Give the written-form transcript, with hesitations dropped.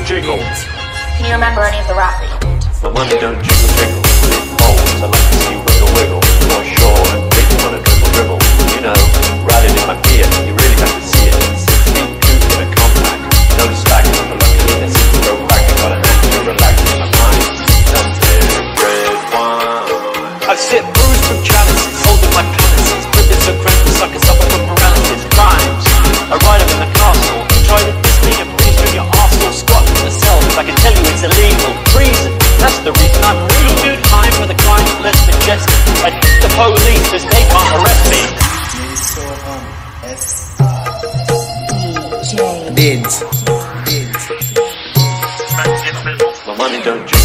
jiggle. Can you remember any of the rap that you did? My money don't jiggle jiggle. It folds, I like to see you wiggle wiggle. For sure, and big you wanna dribble dribble. You know, riding in my Fiat, you really have to see it. 16 coupe in a compact. No stacking on the luckiness. Go back, I got an act to relax in my mind. Something red wine. I sit bruised from chalices, holding my palaces. Privilege so crazy, suckers suffer from paralysis. Crimes, I ride up in the castle. Try to diss me and please through your arsehole. Squat to myself, I can tell you it's illegal. Treason, that's the reason I'm real good. Time for the crime, less majestic. I hit the police, cause they can't arrest me. Bids. My money don't